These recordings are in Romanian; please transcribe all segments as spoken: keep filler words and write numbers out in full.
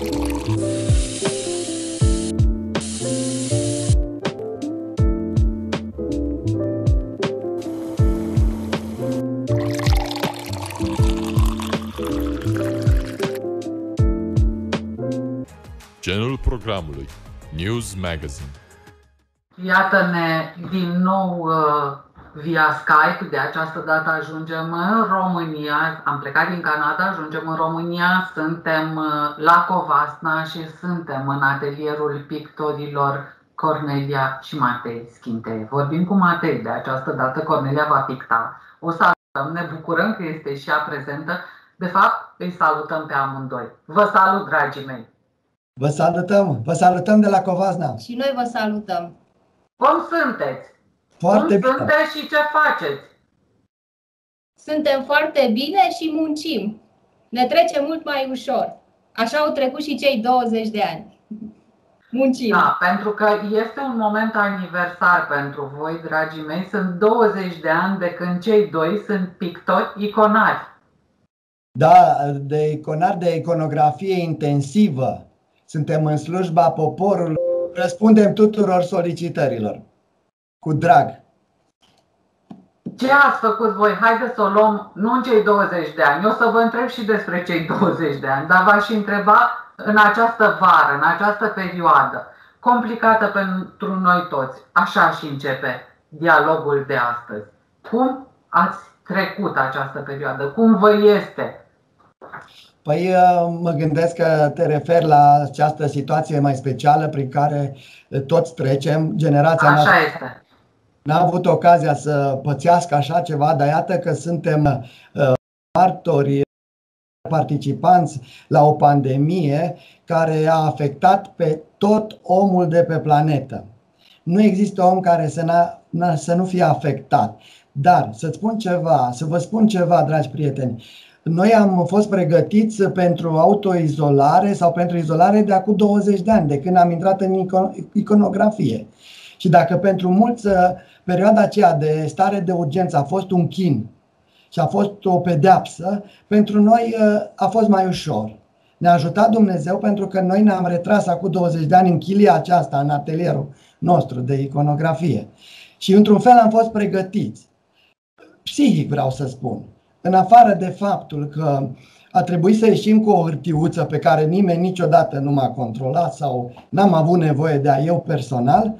Genul programului News Magazine. Iată-ne din nou uh, via Skype, de această dată ajungem în România, am plecat din Canada, ajungem în România, suntem uh, la Covasna și suntem în atelierul pictorilor Cornelia și Matei Schintee. Vorbim cu Matei, de această dată Cornelia va picta. O salutăm, ne bucurăm că este și ea prezentă, de fapt îi salutăm pe amândoi. Vă salut, dragii mei! Vă salutăm, vă salutăm de la Covasna. Și noi vă salutăm. Cum sunteți? Foarte Cum sunteți și ce faceți? Suntem foarte bine și muncim. Ne trece mult mai ușor. Așa au trecut și cei douăzeci de ani. Muncim. Da, pentru că este un moment aniversar pentru voi, dragii mei. Sunt douăzeci de ani de când cei doi sunt pictori iconari. Da, de iconari de iconografie intensivă. Suntem în slujba poporului. Răspundem tuturor solicitărilor. Cu drag. Ce ați făcut voi? Haideți să o luăm, nu în cei douăzeci de ani. Eu o să vă întreb și despre cei douăzeci de ani, dar v-aș întreba în această vară, în această perioadă complicată pentru noi toți. Așa și începe dialogul de astăzi. Cum ați trecut această perioadă? Cum vă este? Păi mă gândesc că te referi la această situație mai specială prin care toți trecem. Generația Așa noastră este. n-a avut ocazia să pățească așa ceva, dar iată că suntem martori, participanți la o pandemie care a afectat pe tot omul de pe planetă. Nu există om care să, n-a, să nu fie afectat. Dar să-ți spun ceva, să vă spun ceva, dragi prieteni. Noi am fost pregătiți pentru autoizolare sau pentru izolare de acum douăzeci de ani, de când am intrat în iconografie. Și dacă pentru mulți perioada aceea de stare de urgență a fost un chin și a fost o pedeapsă, pentru noi a fost mai ușor. Ne-a ajutat Dumnezeu pentru că noi ne-am retras acum douăzeci de ani în chilia aceasta, în atelierul nostru de iconografie. Și într-un fel am fost pregătiți. Psihic vreau să spun. În afară de faptul că a trebuit să ieșim cu o hârtiuță pe care nimeni niciodată nu m-a controlat sau n-am avut nevoie de a eu personal,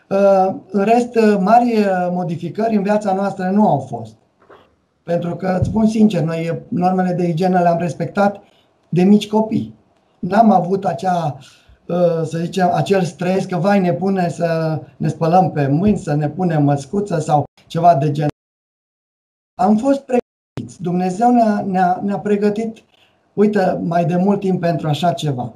în rest, mari modificări în viața noastră nu au fost. Pentru că, îți spun sincer, noi normele de igienă le-am respectat de mici copii. N-am avut acea, să zicem, acel stres că vai ne pune să ne spălăm pe mâini, să ne punem măscuță sau ceva de genul. Am fost pregătiți. Dumnezeu ne-a, ne-a, ne-a pregătit, uite, mai de mult timp pentru așa ceva.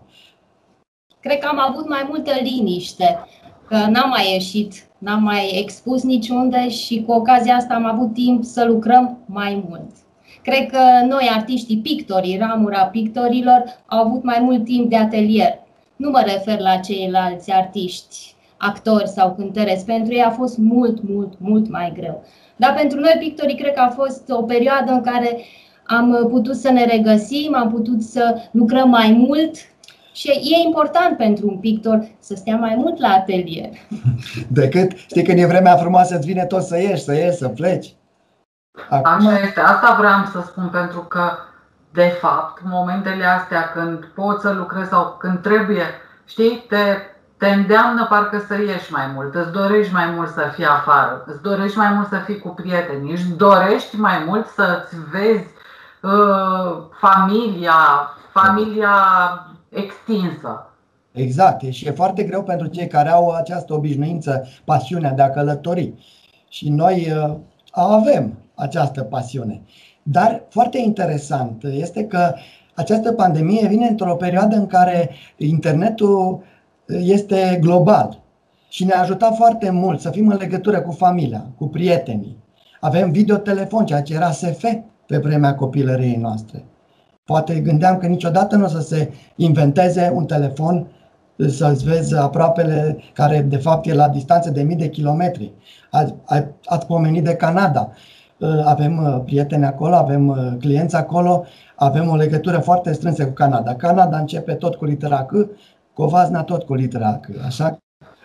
Cred că am avut mai multă liniște, că n-am mai ieșit, n-am mai expus niciunde și cu ocazia asta am avut timp să lucrăm mai mult. Cred că noi, artiștii pictorii, ramura pictorilor, au avut mai mult timp de atelier. Nu mă refer la ceilalți artiști, actori sau cântăreți. Pentru ei a fost mult, mult, mult mai greu. Dar pentru noi, pictorii, cred că a fost o perioadă în care am putut să ne regăsim, am putut să lucrăm mai mult. Și e important pentru un pictor să stea mai mult la atelier. Decât, știi, când e vremea frumoasă, îți vine tot să ieși, să ieși, să pleci. Acum... Așa este, asta vreau să spun, pentru că, de fapt, momentele astea când poți să lucrezi sau când trebuie, știi, te, te îndeamnă parcă să ieși mai mult, îți dorești mai mult să fii afară, îți dorești mai mult să fii cu prietenii, îți dorești mai mult să-ți vezi uh, familia, familia extinsă. Exact, și e foarte greu pentru cei care au această obișnuință, pasiunea de a călători. Și noi uh, avem această pasiune. Dar foarte interesant este că această pandemie vine într-o perioadă în care internetul este global și ne-a ajutat foarte mult să fim în legătură cu familia, cu prietenii. Avem videotelefon, ceea ce era S F pe vremea copilăriei noastre. Poate gândeam că niciodată nu o să se inventeze un telefon să-ți vezi aproapele, care de fapt e la distanță de mii de kilometri. Ați, ați pomenit de Canada. avem prieteni acolo, avem clienți acolo, avem o legătură foarte strânsă cu Canada. Canada începe tot cu litera C, Covasna tot cu litera C, așa?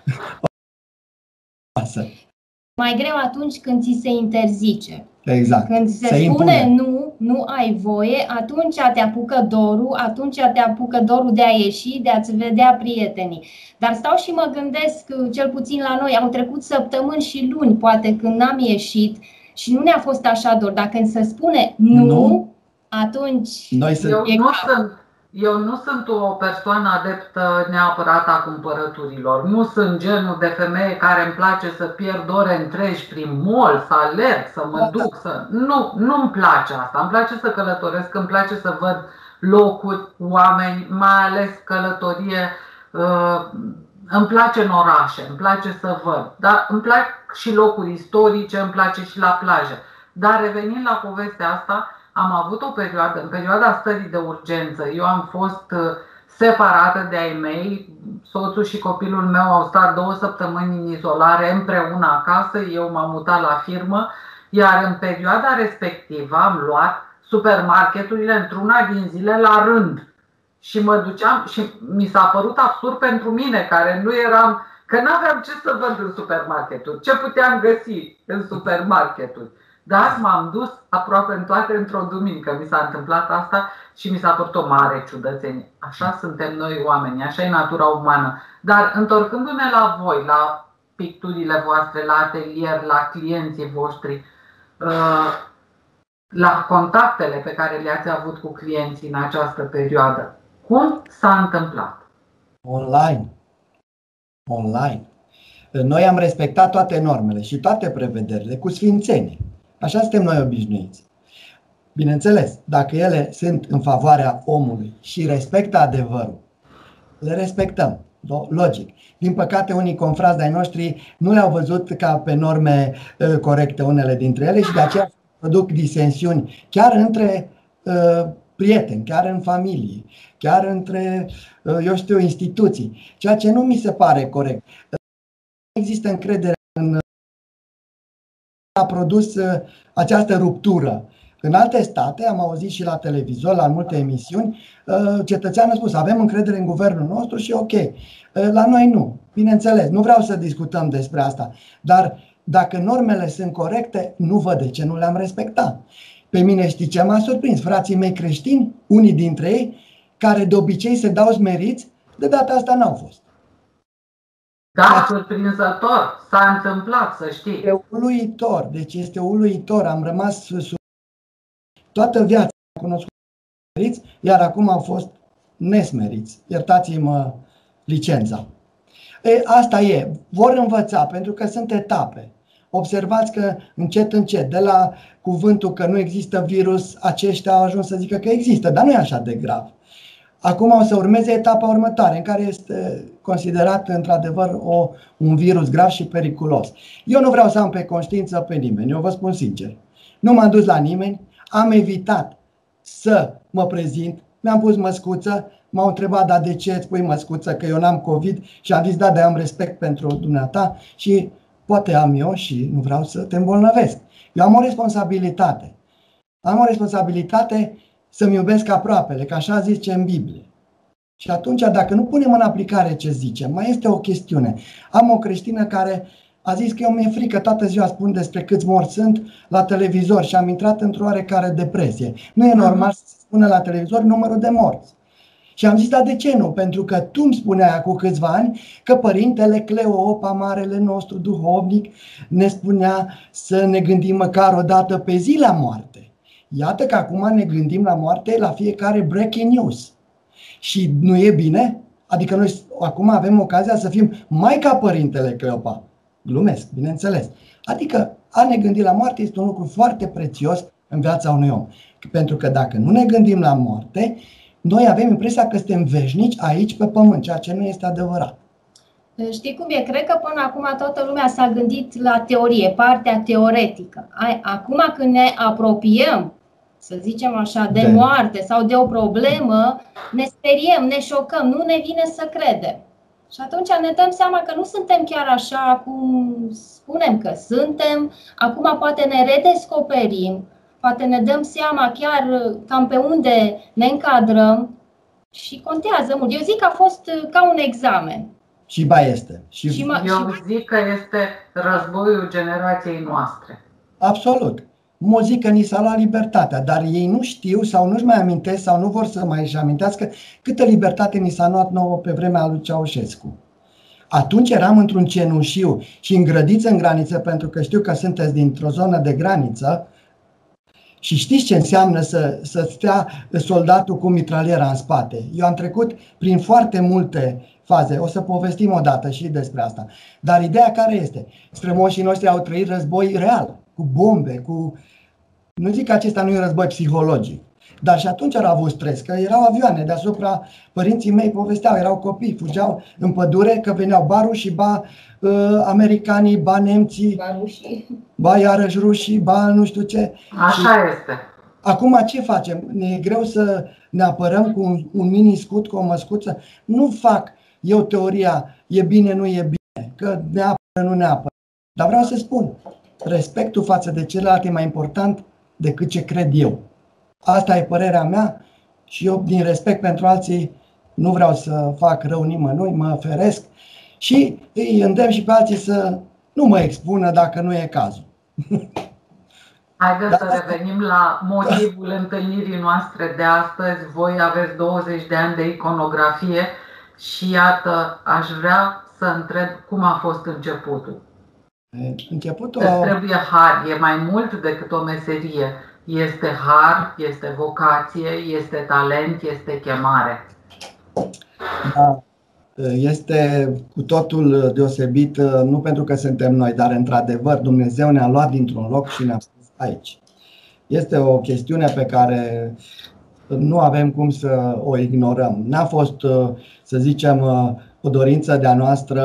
Mai greu atunci când ți se interzice. Exact. Când se, se spune impune. nu, nu ai voie, atunci te apucă dorul, atunci te apucă dorul de a ieși, de a-ți vedea prietenii. Dar stau și mă gândesc, cel puțin la noi, au trecut săptămâni și luni, poate, când n-am ieșit și nu ne-a fost așa dor. Dacă se spune nu, nu. atunci noi eu, nu sunt, eu nu sunt o persoană adeptă neapărat a cumpărăturilor. Nu sunt genul de femeie care îmi place să pierd ore întregi prin mall, să alerg, să mă duc. Să... Nu, nu-mi place asta. Îmi place să călătoresc, îmi place să văd locuri, oameni, mai ales călătorie. Îmi place în orașe, îmi place să văd. Dar îmi plac și locuri istorice, îmi place și la plajă. Dar revenind la povestea asta, am avut o perioadă, în perioada stării de urgență, eu am fost separată de ai mei, soțul și copilul meu au stat două săptămâni în izolare împreună acasă, eu m-am mutat la firmă, iar în perioada respectivă am luat supermarketurile într-una din zile la rând. Și mă duceam și mi s-a părut absurd pentru mine, care nu eram, că n-aveam ce să văd în supermarketuri, ce puteam găsi în supermarketuri. Dar m-am dus aproape în toate într-o duminică, mi s-a întâmplat asta și mi s-a părut o mare ciudățenie. Așa suntem noi oamenii, așa e natura umană. Dar întorcându-ne la voi, la picturile voastre, la atelier, la clienții voștri, la contactele pe care le-ați avut cu clienții în această perioadă, cum s-a întâmplat? Online. Online. Noi am respectat toate normele și toate prevederile cu sfințenie. Așa suntem noi obișnuiți. Bineînțeles, dacă ele sunt în favoarea omului și respectă adevărul, le respectăm, logic. Din păcate, unii confrați de-ai noștri nu le-au văzut ca pe norme uh, corecte unele dintre ele și de aceea produc disensiuni chiar între uh, prieteni, chiar în familie, chiar între, uh, eu știu, instituții, ceea ce nu mi se pare corect. Nu există încredere în a produs această ruptură. În alte state, am auzit și la televizor, la multe emisiuni, cetățeanul a spus, avem încredere în guvernul nostru și ok. La noi nu. Bineînțeles, nu vreau să discutăm despre asta, dar dacă normele sunt corecte, nu văd de ce nu le-am respectat. Pe mine știi ce m-a surprins? Frații mei creștini, unii dintre ei, care de obicei se dau smeriți, de data asta n-au fost. Da, surprinzător, s-a întâmplat, să știi. Este uluitor, deci este uluitor. Am rămas sub toată viața, am cunoscut smeriți, iar acum au fost nesmeriți. Iertați-mă licența. E, asta e, vor învăța, pentru că sunt etape. Observați că încet, încet, de la cuvântul că nu există virus, aceștia au ajuns să zică că există, dar nu e așa de grav. Acum o să urmeze etapa următoare, în care este considerat într-adevăr o, un virus grav și periculos. Eu nu vreau să am pe conștiință pe nimeni, eu vă spun sincer. Nu m-am dus la nimeni, am evitat să mă prezint, mi-am pus măscuță, m-au întrebat, dar de ce îți pui măscuță, că eu n-am COVID? Și am zis, da, dar am respect pentru dumneata și poate am eu și nu vreau să te îmbolnăvesc. Eu am o responsabilitate. Am o responsabilitate să-mi iubesc aproapele, că așa zice în Biblie. Și atunci, dacă nu punem în aplicare ce zice, mai este o chestiune. Am o creștină care a zis că eu mi-e frică, toată ziua spun despre câți morți sunt la televizor și am intrat într-o oarecare depresie. Nu e normal să se spună la televizor numărul de morți. Și am zis, dar de ce nu? Pentru că tu îmi spuneai acum câțiva ani că părintele Cleopa, marele nostru duhovnic, ne spunea să ne gândim măcar o dată pe zi la moarte. Iată că acum ne gândim la moarte la fiecare breaking news. Și nu e bine? Adică noi acum avem ocazia să fim mai ca părintele Cleopa. Glumesc, bineînțeles. Adică a ne gândi la moarte este un lucru foarte prețios în viața unui om. Pentru că dacă nu ne gândim la moarte, noi avem impresia că suntem veșnici aici pe pământ, ceea ce nu este adevărat. Știi cum e? Cred că până acum toată lumea s-a gândit la teorie, partea teoretică. Acum când ne apropiem, să zicem așa, de, de moarte sau de o problemă, ne speriem, ne șocăm, nu ne vine să credem. Și atunci ne dăm seama că nu suntem chiar așa cum spunem că suntem. Acum poate ne redescoperim, poate ne dăm seama chiar cam pe unde ne încadrăm și contează mult. Eu zic că a fost ca un examen. Și ba este. Și... Și Eu zic că este războiul generației noastre. Absolut. Muzică ni s-a luat libertatea, dar ei nu știu sau nu-și mai amintesc sau nu vor să mai își amintească câtă libertate ni s-a luat nouă pe vremea lui Ceaușescu. Atunci eram într-un cenușiu și îngrădiți în graniță, pentru că știu că sunteți dintr-o zonă de graniță și știți ce înseamnă să, să stea soldatul cu mitraliera în spate. Eu am trecut prin foarte multe faze, o să povestim odată și despre asta. Dar ideea care este? Strămoșii noștri au trăit război real, cu bombe, cu... Nu zic că acesta nu e un război psihologic, dar și atunci au avut stres, că erau avioane deasupra, părinții mei povesteau, erau copii, fugeau în pădure, că veneau ba rușii, ba uh, americanii, ba nemții, ba rușii, ba iarăși rușii, ba nu știu ce. Așa și este. Acum ce facem? Ne e greu să ne apărăm cu un, un mini-scut, cu o măscuță? Nu fac eu teoria, e bine, nu e bine, că ne apără, nu ne apără. Dar vreau să spun, respectul față de celălalt e mai important decât ce cred eu. Asta e părerea mea și eu, din respect pentru alții, nu vreau să fac rău nimănui, mă feresc și îi îndemn și pe alții să nu mă expună dacă nu e cazul. Haideți să revenim la motivul întâlnirii noastre de astăzi. Voi aveți douăzeci de ani de iconografie și iată, aș vrea să întreb cum a fost începutul. Începutul... Îți trebuie har, e mai mult decât o meserie. Este har, este vocație, este talent, este chemare. Da, este cu totul deosebit, nu pentru că suntem noi, dar într-adevăr Dumnezeu ne-a luat dintr-un loc și ne-a pus aici. Este o chestiune pe care nu avem cum să o ignorăm. N-a fost, să zicem, o dorință de-a noastră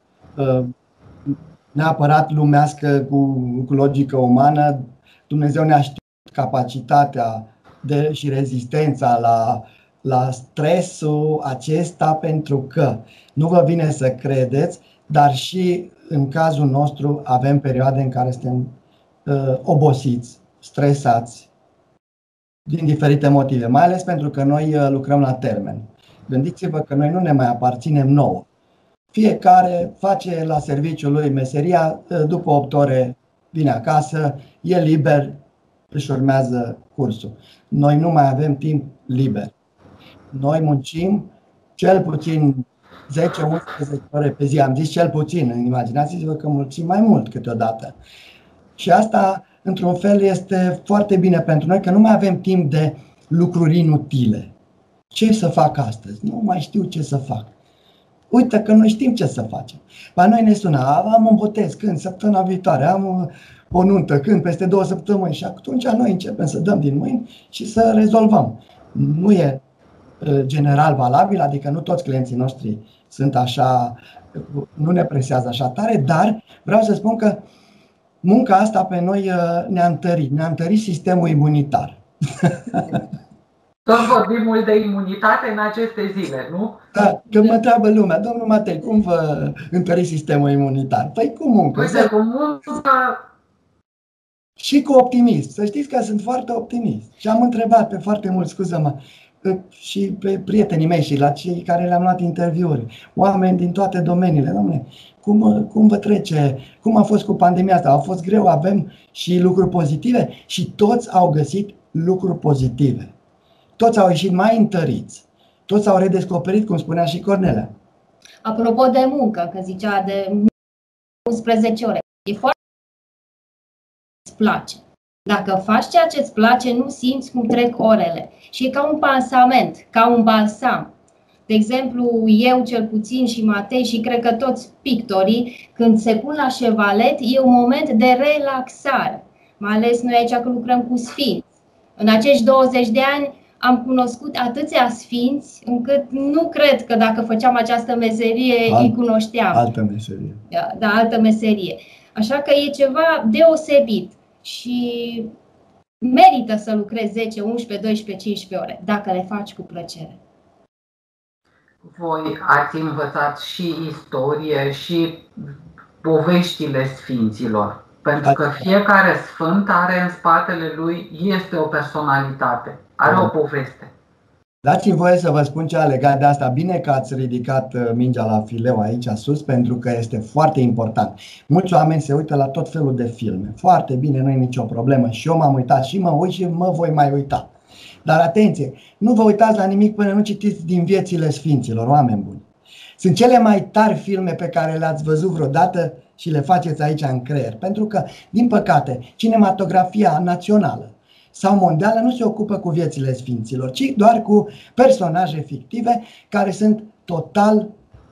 neapărat lumească cu, cu logică umană. Dumnezeu ne-a știut capacitatea de, și rezistența la, la stresul acesta, pentru că nu vă vine să credeți, dar și în cazul nostru avem perioade în care suntem uh, obosiți, stresați, din diferite motive, mai ales pentru că noi uh, lucrăm la termen. Gândiți-vă că noi nu ne mai aparținem nouă. Fiecare face la serviciul lui meseria, uh, după opt ore vine acasă, e liber, își urmează cursul. Noi nu mai avem timp liber. Noi muncim cel puțin zece unsprezece ore pe zi. Am zis cel puțin, imaginați-vă că muncim mai mult câteodată. Și asta, într-un fel, este foarte bine pentru noi, că nu mai avem timp de lucruri inutile. Ce să fac astăzi? Nu mai știu ce să fac. Uite că noi știm ce să facem. La noi ne sună, am un botez când? Săptămâna viitoare, am o nuntă când? Peste două săptămâni. Și atunci noi începem să dăm din mâini și să rezolvăm. Nu e general valabil, adică nu toți clienții noștri sunt așa, nu ne presează așa tare, dar vreau să spun că munca asta pe noi ne-a întărit, ne-a întărit sistemul imunitar. Tot vorbim mult de imunitate în aceste zile, nu? Da, că mă întreabă lumea, domnul Matei, cum vă întări sistemul imunitar? Păi cu muncă. Uite, cu muncă. Și cu optimism. Să știți că sunt foarte optimist. Și am întrebat pe foarte mult, scuză-mă, și pe prietenii mei și la cei care le-am luat interviuri, oameni din toate domeniile, domnule, cum, cum vă trece, cum a fost cu pandemia asta? A fost greu, avem și lucruri pozitive și toți au găsit lucruri pozitive. Toți au ieșit mai întăriți. Toți au redescoperit, cum spunea și Cornelia. Apropo de muncă, că zicea de unsprezece ore, e foarte îți place. Dacă faci ceea ce îți place, nu simți cum trec orele. Și e ca un pansament, ca un balsam. De exemplu, eu cel puțin și Matei și cred că toți pictorii, când se pun la șevalet, e un moment de relaxare. Mai ales noi aici că lucrăm cu sfinți. În acești douăzeci de ani am cunoscut atâția sfinți încât nu cred că dacă făceam această meserie Alt, îi cunoșteam. Altă meserie. Da, da, altă meserie. Așa că e ceva deosebit și merită să lucrezi zece, unsprezece, doisprezece, cincisprezece ore, dacă le faci cu plăcere. voi ați învățat și istorie și poveștile sfinților. Pentru că fiecare sfânt are în spatele lui, este o personalitate, are o poveste. Dați-mi voie să vă spun ceva legat de asta. Bine că ați ridicat mingea la fileu aici sus, pentru că este foarte important. Mulți oameni se uită la tot felul de filme. Foarte bine, nu e nicio problemă. Și eu m-am uitat și mă uit și mă voi mai uita. Dar atenție, nu vă uitați la nimic până nu citiți din viețile sfinților, oameni buni. Sunt cele mai tari filme pe care le-ați văzut vreodată și le faceți aici în creier. Pentru că, din păcate, cinematografia națională sau mondială nu se ocupă cu viețile sfinților, ci doar cu personaje fictive care sunt total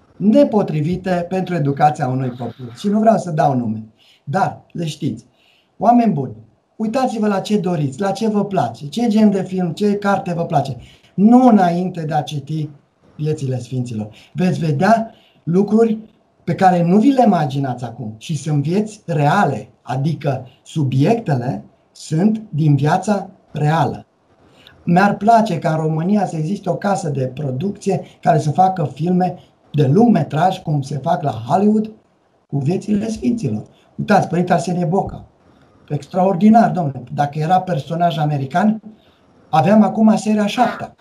nepotrivite pentru educația unui copil. Și nu vreau să dau nume, dar le știți. Oameni buni, uitați-vă la ce doriți, la ce vă place, ce gen de film, ce carte vă place. Nu înainte de a citi viețile sfinților. Veți vedea lucruri pe care nu vi le imaginați acum și sunt vieți reale, adică subiectele sunt din viața reală. Mi-ar place ca în România să existe o casă de producție care să facă filme de lung metraj, cum se fac la Hollywood, cu viețile sfinților. Uitați, Părinte Arsenie Boca. Extraordinar, domnule. Dacă era personaj american, aveam acum seria șaptea.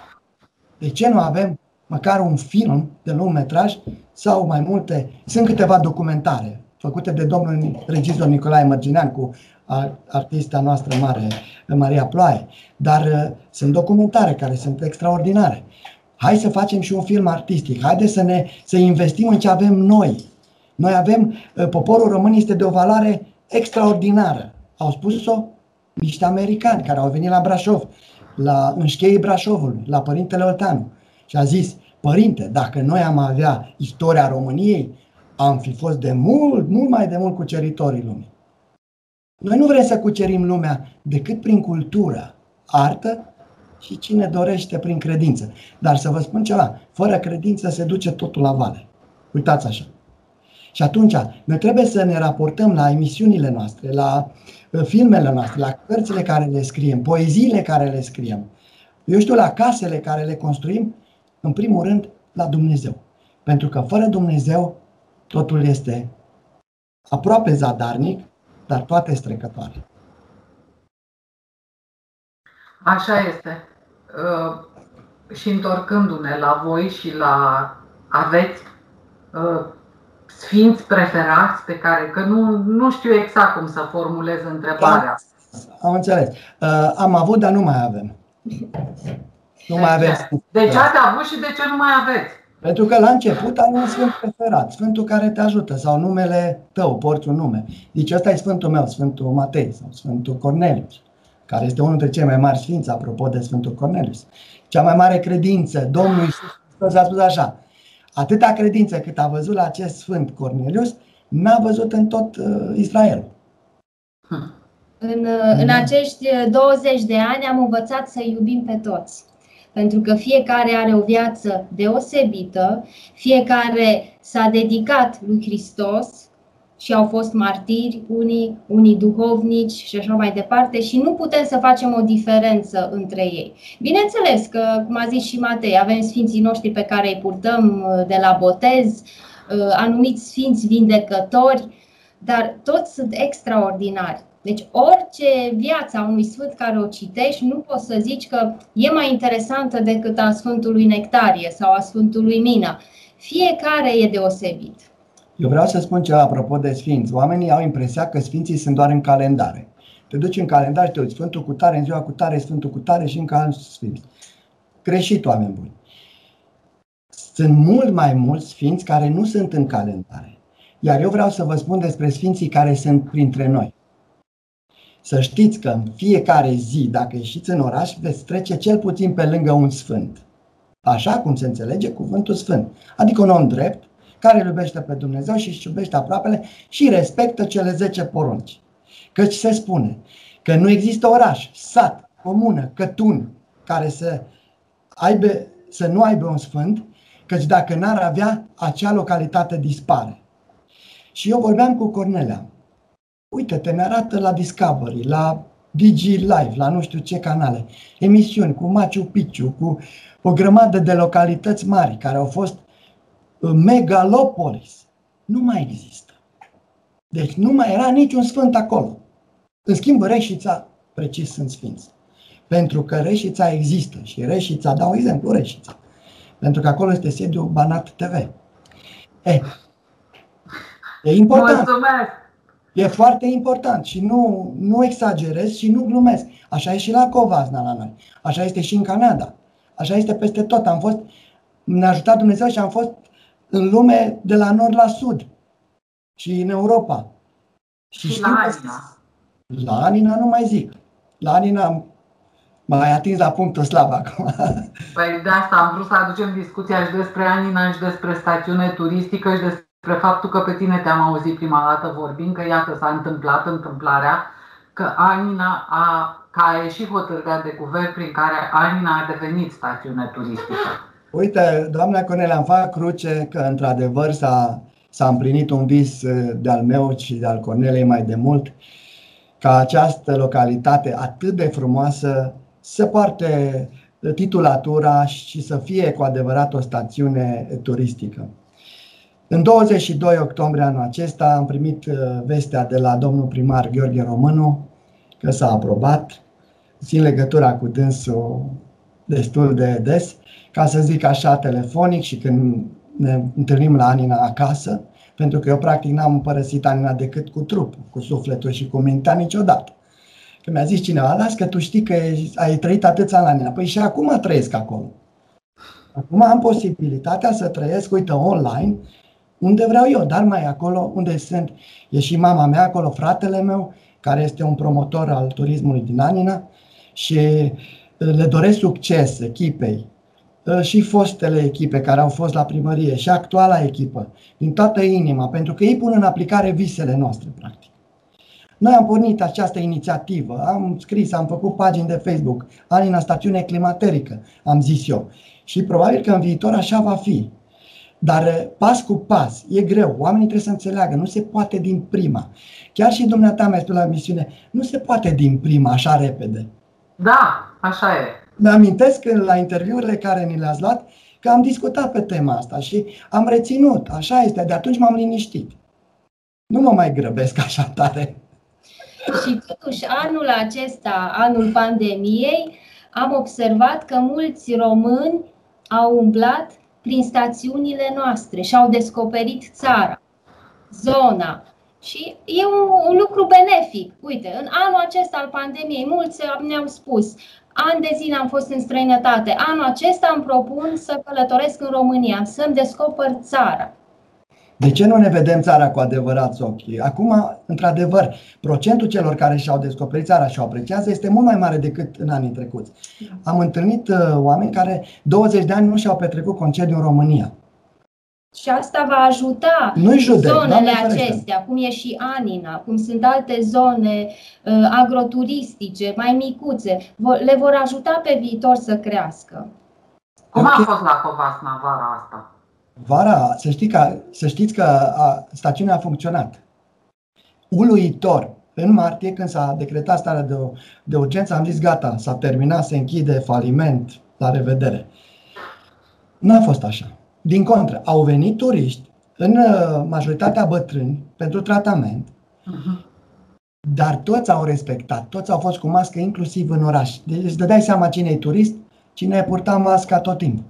De ce nu avem măcar un film de lung metraj sau mai multe? Sunt câteva documentare făcute de domnul regizor Nicolae Mărginean cu artista noastră mare, Maria Ploaie, dar uh, sunt documentare care sunt extraordinare. Hai să facem și un film artistic, haideți să, ne, să investim în ce avem noi. Noi avem, uh, poporul român este de o valoare extraordinară. Au spus-o niște americani care au venit la Brașov, la înșcheii Brașovului, la Părintele Olteanu și a zis: Părinte, dacă noi am avea istoria României, am fi fost de mult, mult mai de mult cuceritorii lumii. Noi nu vrem să cucerim lumea decât prin cultură, artă și cine dorește prin credință. Dar să vă spun ceva, fără credință se duce totul la vale. Uitați așa. Și atunci, noi trebuie să ne raportăm la emisiunile noastre, la filmele noastre, la cărțile care le scriem, poeziile care le scriem, eu știu, la casele care le construim, în primul rând, la Dumnezeu. Pentru că fără Dumnezeu, totul este aproape zadarnic, dar toate strecătoare. Așa este. Uh, și întorcându-ne la voi și la... aveți uh, sfinți preferați pe care, că nu, nu știu exact cum să formulez întrebarea. Am înțeles. Uh, am avut, dar nu mai avem. Nu de mai avem. De ce ați avut și de ce nu mai aveți? Pentru că la început ai un sfânt preferat, sfântul care te ajută, sau numele tău, porți un nume. Deci ăsta e sfântul meu, Sfântul Matei sau Sfântul Cornelius, care este unul dintre cei mai mari sfinți, apropo de Sfântul Cornelius. Cea mai mare credință, Domnul Iisus Hristos a spus așa: atâta credință cât a văzut la acest Sfânt Cornelius, n-a văzut în tot uh, Israel. În, în acești douăzeci de ani am învățat să iubim pe toți. Pentru că fiecare are o viață deosebită, fiecare s-a dedicat lui Hristos și au fost martiri, unii, unii duhovnici și așa mai departe, și nu putem să facem o diferență între ei. Bineînțeles că, cum a zis și Matei, avem sfinții noștri pe care îi purtăm de la botez, anumiți sfinți vindecători, dar toți sunt extraordinari. Deci orice viața unui sfânt care o citești, nu poți să zici că e mai interesantă decât a Sfântului Nectarie sau a Sfântului Mina. Fiecare e deosebit. Eu vreau să spun ceva apropo de sfinți. Oamenii au impresia că sfinții sunt doar în calendare. Te duci în calendar și te uiți, Sfântul cutare, în ziua cutare, Sfântul cutare și încă alți sfinți. Greșit, oameni buni. Sunt mult mai mulți sfinți care nu sunt în calendare. Iar eu vreau să vă spun despre sfinții care sunt printre noi. Să știți că în fiecare zi, dacă ieșiți în oraș, veți trece cel puțin pe lângă un sfânt. Așa cum se înțelege cuvântul sfânt. Adică un om drept, care îl iubește pe Dumnezeu și își iubește aproapele și respectă cele zece porunci. Căci se spune că nu există oraș, sat, comună, cătun care să, aibă, să nu aibă un sfânt, căci dacă n-ar avea, acea localitate dispare. Și eu vorbeam cu Cornelia. Uite-te, ne arată la Discovery, la Digi Live, la nu știu ce canale, emisiuni cu Machu Picchu, cu o grămadă de localități mari care au fost megalopolis. Nu mai există. Deci nu mai era niciun sfânt acolo. În schimb, Reșița, precis, sunt sfinți. Pentru că Reșița există și Reșița, dau exemplu, Reșița. Pentru că acolo este sediul Banat T V. E, e important. Mulțumesc! E foarte important și nu, nu exagerez și nu glumesc. Așa e și la Covasna la noi. Așa este și în Canada. Așa este peste tot. Am fost, ne-a ajutat Dumnezeu și am fost în lume de la nord la sud. Și în Europa. Și, și la Anina. La Anina nu mai zic. La Anina m-ai atins la punctul slab acum. Păi de asta am vrut să aducem discuția și despre Anina și despre stațiune turistică și despre faptul că pe tine te-am auzit prima dată vorbind, că iată s-a întâmplat întâmplarea, că Anina a, că a ieșit hotărârea de guvern prin care Anina a devenit stațiune turistică. Uite, doamna Cornelia, îmi fac cruce că într-adevăr s-a, s-a împlinit un vis de-al meu și de-al Corneliei mai de mult, ca această localitate atât de frumoasă să poarte titulatura și să fie cu adevărat o stațiune turistică. În douăzeci și doi octombrie anul acesta am primit vestea de la domnul primar Gheorghe Românu că s-a aprobat. Țin legătura cu dânsul destul de des, ca să zic așa telefonic și când ne întâlnim la Anina acasă, pentru că eu practic n-am părăsit Anina decât cu trupul, cu sufletul și cu mintea niciodată. Că mi-a zis cineva, las că tu știi că ai trăit atâția la Anina. Păi și acum trăiesc acolo. Acum am posibilitatea să trăiesc, uite, online, unde vreau eu, dar mai acolo unde sunt. E și mama mea acolo, fratele meu, care este un promotor al turismului din Anina și le doresc succes echipei și fostele echipe care au fost la primărie și actuala echipă, din toată inima, pentru că ei pun în aplicare visele noastre, practic. Noi am pornit această inițiativă, am scris, am făcut pagini de Facebook, Anina stațiune climaterică, am zis eu. Și probabil că în viitor așa va fi. Dar pas cu pas, e greu, oamenii trebuie să înțeleagă, nu se poate din prima. Chiar și dumneata mi-a spus la emisiune, nu se poate din prima, așa repede. Da, așa e. Mi-amintesc la interviurile care ni le-ați luat că am discutat pe tema asta și am reținut, așa este, de atunci m-am liniștit. Nu mă mai grăbesc așa tare. Și totuși anul acesta, anul pandemiei, am observat că mulți români au umblat prin stațiunile noastre și au descoperit țara, zona. Și e un, un lucru benefic. Uite, în anul acesta al pandemiei, mulți ne-au spus, ani de zile am fost în străinătate, anul acesta îmi propun să călătoresc în România, să-mi descoper țara. De ce nu ne vedem țara cu adevărat ochii? Acum, într-adevăr, procentul celor care și-au descoperit țara și o apreciază este mult mai mare decât în anii trecuți. Am întâlnit uh, oameni care douăzeci de ani nu și-au petrecut concediu în România. Și asta va ajuta judec, zonele acestea, cum e și Anina, cum sunt alte zone uh, agroturistice, mai micuțe, le vor ajuta pe viitor să crească. Cum a fost la Covasna vara asta? Vara, să, știi că, să știți că a, stațiunea a funcționat. Uluitor. În martie, când s-a decretat starea de, de urgență, am zis gata, s-a terminat, se închide, faliment, la revedere. N-a fost așa. Din contră, au venit turiști, în majoritatea bătrâni, pentru tratament, uh-huh. Dar toți au respectat, toți au fost cu mască, inclusiv în oraș. Deci îți dădeai seama cine e turist, cine purta masca tot timpul.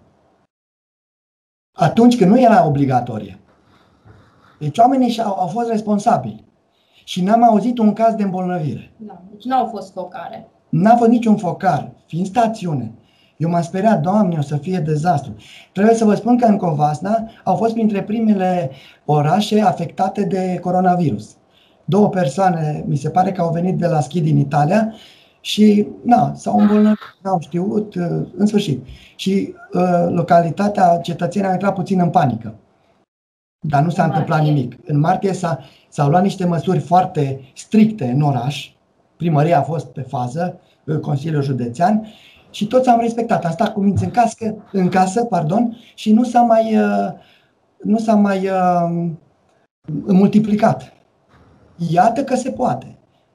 Atunci când nu era obligatorie. Deci oamenii au, au fost responsabili. Și n-am auzit un caz de îmbolnăvire. Da, deci n-au fost focare. N-a fost niciun focar, fiind stațiune. Eu m-am speriat, Doamne, o să fie dezastru. Trebuie să vă spun că în Covasna au fost printre primele orașe afectate de coronavirus. Două persoane, mi se pare că au venit de la schi din Italia și na, s-au îmbolnăvit, n-au știut, în sfârșit. Și uh, localitatea, cetățenii au intrat puțin în panică. Dar nu s-a întâmplat nimic. În martie s-a, s-au luat niște măsuri foarte stricte în oraș. Primăria a fost pe fază, Consiliul Județean, și toți am respectat. Am stat cu minți în, cască, în casă pardon, și nu s-a mai, uh, nu s-a mai uh, multiplicat. Iată că se poate.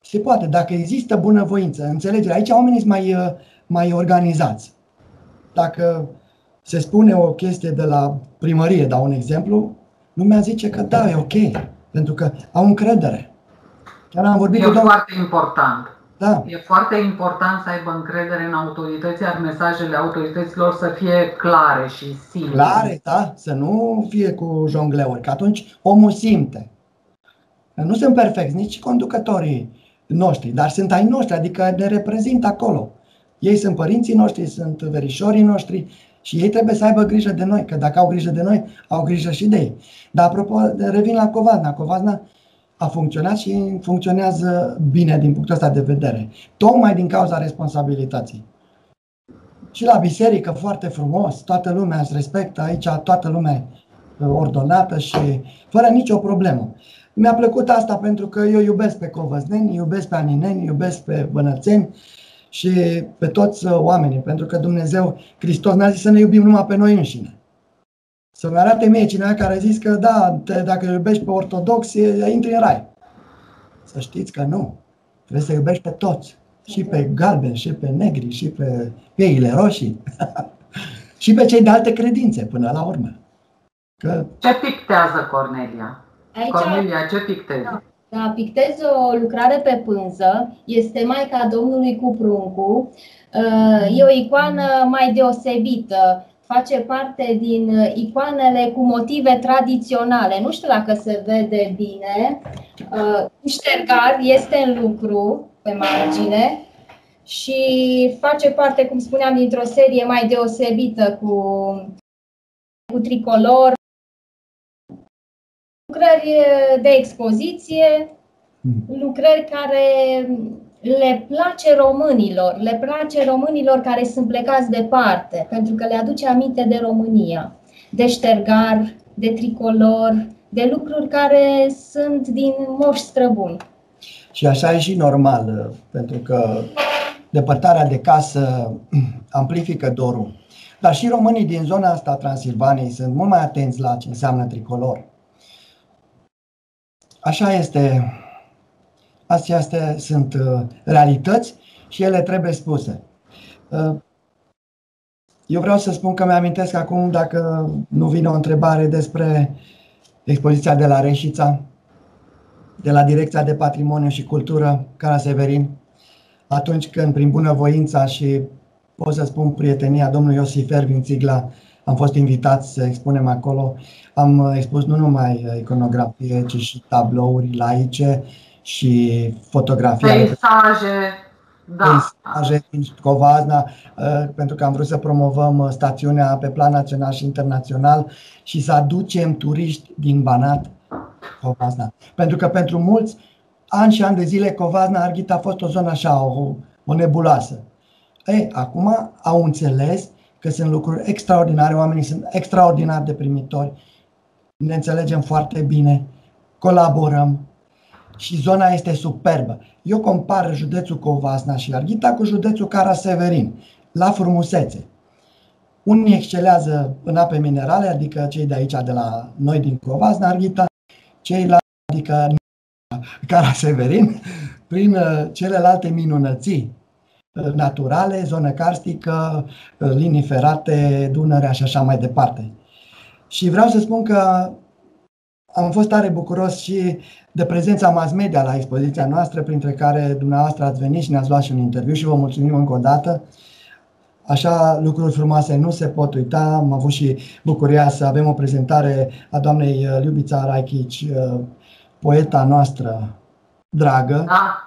Se poate, dacă există bunăvoință, înțelegere. Aici oamenii sunt mai, mai organizați. Dacă se spune o chestie de la primărie, dau un exemplu, lumea zice că da, e ok, pentru că au încredere. Chiar am vorbit e cu domnul... foarte important. Da. E foarte important să aibă încredere în autorități, iar mesajele autorităților să fie clare și simple. Clare, da, să nu fie cu jongleuri, că atunci omul simte. Nu sunt perfecți nici conducătorii noștri, dar sunt ai noștri, adică ne reprezintă acolo. Ei sunt părinții noștri, sunt verișorii noștri și ei trebuie să aibă grijă de noi, că dacă au grijă de noi, au grijă și de ei. Dar apropo, revin la Covasna. Covasna a funcționat și funcționează bine din punctul ăsta de vedere, tocmai din cauza responsabilității. Și la biserică foarte frumos, toată lumea îți respectă, aici toată lumea ordonată și fără nicio problemă. Mi-a plăcut asta pentru că eu iubesc pe covăzneni, iubesc pe anineni, iubesc pe bănățeni și pe toți oamenii, pentru că Dumnezeu, Hristos, n-a zis să ne iubim numai pe noi înșine. Să-mi arate mie cineva care a zis că da, te, dacă iubești pe ortodoxi, intri în rai. Să știți că nu. Trebuie să iubești pe toți. Și pe galbeni, și pe negri, și pe pieile roșii. Și pe cei de alte credințe, până la urmă. Că... Ce pictează Cornelia? Aici, Cornelia, ce pictezi? Da, da, pictez o lucrare pe pânză. Este Maica Domnului cu pruncul. E o icoană mai deosebită. Face parte din icoanele cu motive tradiționale. Nu știu dacă se vede bine. Ștergar este în lucru pe margine și face parte, cum spuneam, dintr-o serie mai deosebită cu, cu tricolor. Lucrări de expoziție, lucrări care le place românilor, le place românilor care sunt plecați departe, pentru că le aduce aminte de România, de ștergar, de tricolor, de lucruri care sunt din moși străbuni. Și așa e și normal, pentru că depărtarea de casă amplifică dorul. Dar și românii din zona asta a Transilvaniei sunt mult mai atenți la ce înseamnă tricolor. Așa este. Astea sunt realități și ele trebuie spuse. Eu vreau să spun că mi-amintesc acum, dacă nu vine o întrebare despre expoziția de la Reșița, de la Direcția de Patrimoniu și Cultură, Cara Severin, atunci când, prin bunăvoința și, pot să spun, prietenia domnului Iosif Ervin Țigla, am fost invitați să expunem acolo. Am expus nu numai iconografie, ci și tablouri laice, și fotografii, peisaje, da. peisaje din Covasna, pentru că am vrut să promovăm stațiunea pe plan național și internațional și să aducem turiști din Banat, Covasna. Pentru că pentru mulți, ani și ani de zile, Covasna, Arghita a fost o zonă așa, o, o nebuloasă. Ei, acum au înțeles că sunt lucruri extraordinare, oamenii sunt extraordinar de primitori, ne înțelegem foarte bine, colaborăm. Și zona este superbă. Eu compar județul Covasna și Arghita cu județul Cara Severin, la frumusețe. Unii excelează în ape minerale, adică cei de aici, de la noi din Covasna, Arghita, ceilalți, adică Cara Severin, prin celelalte minunății naturale, zonă carstică, linii ferate, Dunărea și așa mai departe. Și vreau să spun că am fost tare bucuros și de prezența mass media la expoziția noastră, printre care dumneavoastră ați venit și ne-ați luat și un interviu și vă mulțumim încă o dată. Așa lucruri frumoase nu se pot uita. Am avut și bucuria să avem o prezentare a doamnei Liubița Raichici, poeta noastră dragă. Da.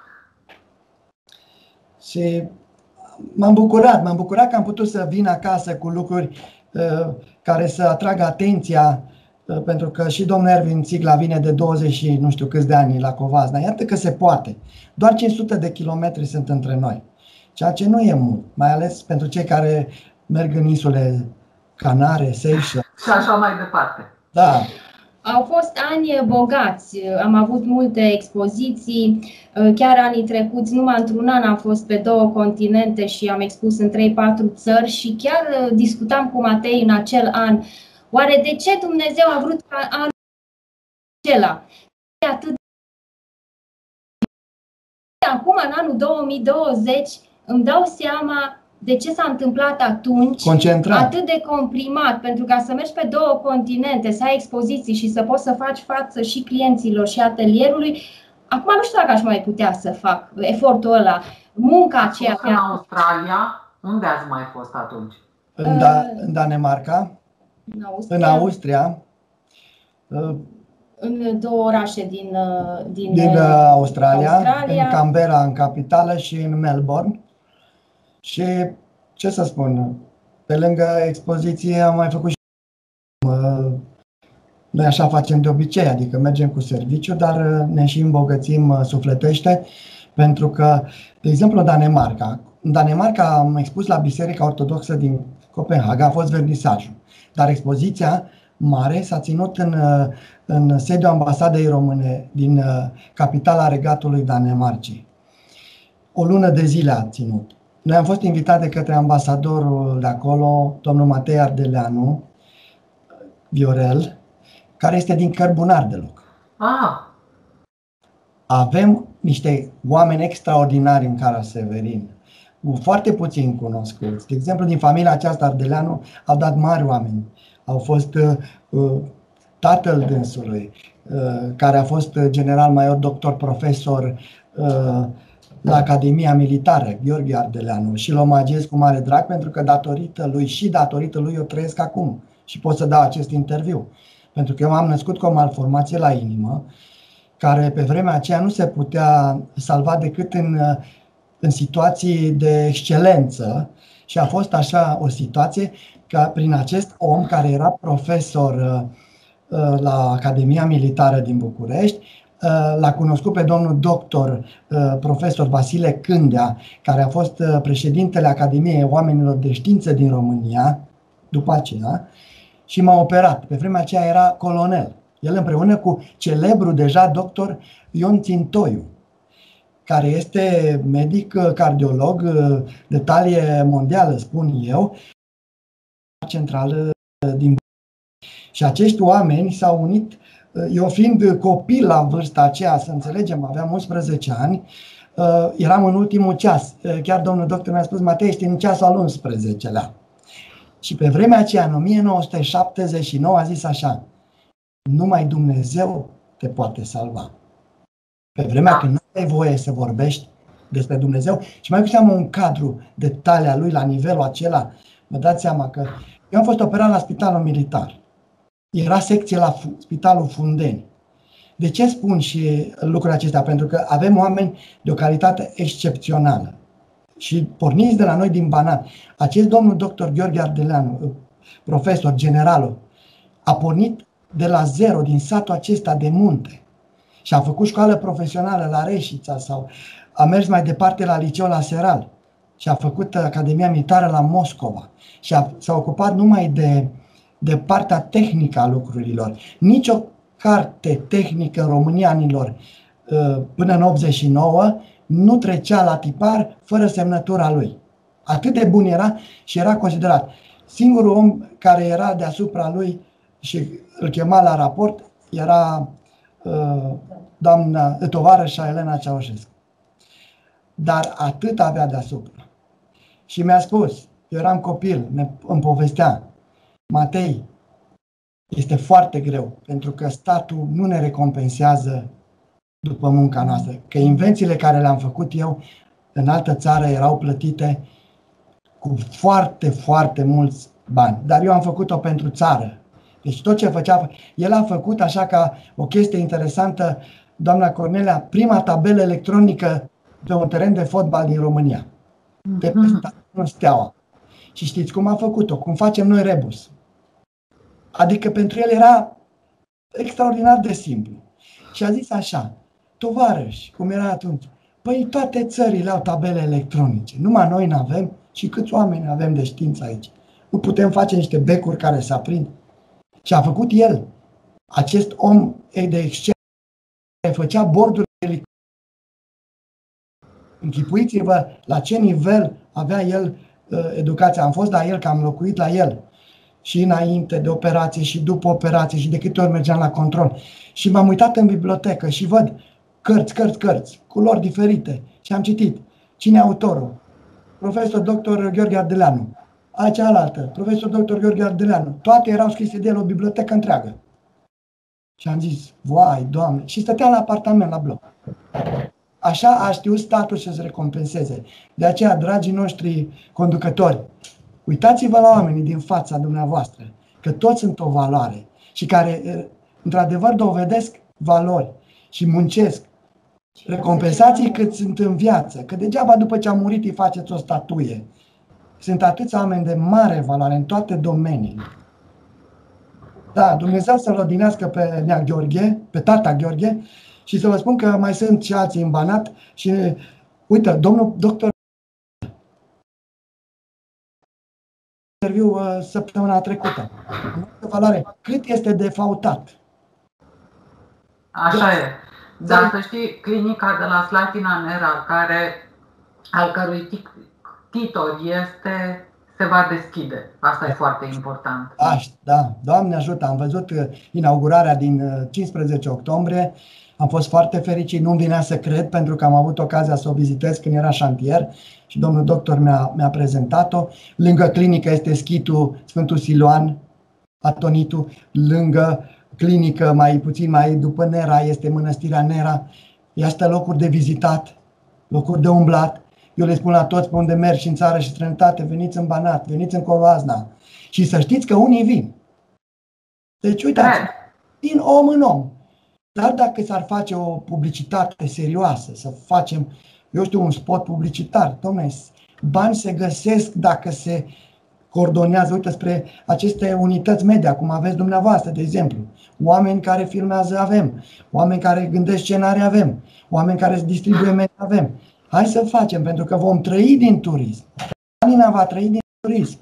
Și m-am bucurat, m-am bucurat că am putut să vin acasă cu lucruri uh, care să atragă atenția, uh, pentru că și domnul Ervin Țigla vine de douăzeci și nu știu câți de ani la Covasna. Iată că se poate. Doar cinci sute de kilometri sunt între noi, ceea ce nu e mult, mai ales pentru cei care merg în insule Canare, Seychelles. Și așa mai departe. Da. Au fost ani bogați, am avut multe expoziții, chiar anii trecuți, numai într-un an am fost pe două continente și am expus în trei patru țări și chiar discutam cu Matei în acel an, oare de ce Dumnezeu a vrut ca anul acela? Atât acum, în anul două mii douăzeci, îmi dau seama de ce s-a întâmplat atunci Concentrat. atât de comprimat, pentru ca să mergi pe două continente, să ai expoziții și să poți să faci față și clienților și atelierului. Acum nu știu dacă aș mai putea să fac efortul ăla, munca aceea. În Australia, unde ați mai fost atunci? În, da, în Danemarca, în Austria, în Austria, în două orașe din, din, din Australia, Australia, în Canberra, în capitală, și în Melbourne. Și ce să spun, pe lângă expoziție am mai făcut și noi așa facem de obicei, adică mergem cu serviciu, dar ne și îmbogățim sufletește, pentru că, de exemplu, Danemarca. În Danemarca am expus la Biserica Ortodoxă din Copenhaga, a fost vernisajul, dar expoziția mare s-a ținut în, în sediul ambasadei române din capitala Regatului Danemarcii. O lună de zile a ținut. Noi am fost invitați de către ambasadorul de acolo, domnul Matei Ardeleanu Viorel, care este din Cărbunar deloc. Ah. Avem niște oameni extraordinari în Caraseverin, foarte puțin cunoscuți. De exemplu, din familia aceasta Ardeleanu au dat mari oameni. Au fost uh, tatăl dânsului, uh, care a fost general major, doctor, profesor uh, la Academia Militară, Gheorghe Ardeleanu, și îl omagiez cu mare drag, pentru că datorită lui și datorită lui eu trăiesc acum și pot să dau acest interviu. Pentru că eu m-am născut cu o malformație la inimă, care pe vremea aceea nu se putea salva decât în, în situații de excelență, și a fost așa o situație că prin acest om care era profesor uh, la Academia Militară din București, uh, l-a cunoscut pe domnul doctor uh, profesor Vasile Cândea, care a fost uh, președintele Academiei Oamenilor de Știință din România, după aceea, și m-a operat. Pe vremea aceea era colonel. El împreună cu celebrul deja doctor Ion Țintoiu, care este medic cardiolog de talie mondială, spun eu, centrală din. Și acești oameni s-au unit, eu fiind copil la vârsta aceea, să înțelegem, aveam unsprezece ani, eram în ultimul ceas. Chiar domnul doctor mi-a spus: Matei, ești în ceasul al unsprezecelea. Și pe vremea aceea, în o mie nouă sute șaptezeci și nouă, a zis așa: numai Dumnezeu te poate salva. Pe vremea când nu ai voie să vorbești despre Dumnezeu, și mai cu seamă un cadru de talia lui la nivelul acela, vă dați seama că eu am fost operat la Spitalul Militar. Era secție la Spitalul Fundeni. De ce spun și lucrurile acestea? Pentru că avem oameni de o calitate excepțională. Și porniți de la noi din Banat. Acest domnul doctor Gheorghe Ardeleanu, profesor, generalul, a pornit de la zero din satul acesta de munte și a făcut școală profesională la Reșița sau a mers mai departe la liceul la Seral și a făcut Academia Militară la Moscova și s-a ocupat numai de, de partea tehnică a lucrurilor. Nici o carte tehnică în România anilor până în optzeci și nouă nu trecea la tipar fără semnătura lui. Atât de bun era și era considerat. Singurul om care era deasupra lui și îl chema la raport era uh, doamna tovarășa Elena Ceaușescu. Dar atât avea deasupra. Și mi-a spus, eu eram copil, îmi povestea: Matei, este foarte greu, pentru că statul nu ne recompensează după munca noastră. Că invențiile care le-am făcut eu în altă țară erau plătite cu foarte, foarte mulți bani. Dar eu am făcut-o pentru țară. Deci tot ce făcea, el a făcut, așa ca o chestie interesantă, doamna Cornelia, prima tabelă electronică pe un teren de fotbal din România. De pe stadionul Steaua. Și știți cum a făcut-o? Cum facem noi rebus. Adică pentru el era extraordinar de simplu. Și a zis așa: tovarăși, cum era atunci, păi toate țările au tabele electronice, numai noi n-avem, și câți oameni avem de știință aici. Nu putem face niște becuri care să aprind? Și a făcut el, acest om de excepție, care făcea borduri de. Închipuiți-vă la ce nivel avea el uh, educația. Am fost la el, că am locuit la el. Și înainte de operație și după operație și de câte ori mergeam la control. Și m-am uitat în bibliotecă și văd cărți, cărți, cărți, culori diferite. și am citit. Cine e autorul? Profesor doctor Gheorghe Ardeleanu. A cealaltă, profesor doctor Gheorghe Ardeleanu. Toate erau scrise de el, o bibliotecă întreagă. Și am zis, vai, Doamne, și stăteam la apartament, la bloc. Așa a știut statul să-și recompenseze. De aceea, dragii noștri conducători, uitați-vă la oamenii din fața dumneavoastră, că toți sunt o valoare și care, într-adevăr, dovedesc valori și muncesc. Recompensații cât sunt în viață, că degeaba după ce a murit îi faceți o statuie. Sunt atâția oameni de mare valoare în toate domeniile. Da, Dumnezeu să-l odinească pe nea Gheorghe, pe tata Gheorghe, și să vă spun că mai sunt și alții în Banat și, uite, domnul doctor interviu uh, săptămâna trecută. Valoare, cât este de fautat? Așa e. Dar să știi, clinica de la Slatina Nera, care, al cărui titor este, se va deschide. Asta e foarte important. Aș, da, Doamne ajută, am văzut inaugurarea din cincisprezece octombrie, am fost foarte fericit, nu-mi vinea să cred, pentru că am avut ocazia să o vizitez când era șantier și domnul doctor mi-a, mi-a prezentat-o. Lângă clinică este schitul Sfântul Siluan, Atonitul, lângă clinică, mai puțin mai după Nera, este mănăstirea Nera. Este locuri de vizitat, locuri de umblat. Eu le spun la toți pe unde merg și în țară și străinătate, veniți în Banat, veniți în Covasna. Și să știți că unii vin. Deci uitați, din om în om. Dar dacă s-ar face o publicitate serioasă, să facem, eu știu, un spot publicitar, dom'le, bani se găsesc dacă se coordonează, uite, spre aceste unități media, cum aveți dumneavoastră, de exemplu. Oameni care filmează avem, oameni care gândesc scenarii avem, oameni care distribuie media avem. Hai să facem, pentru că vom trăi din turism. Alina va trăi din turism.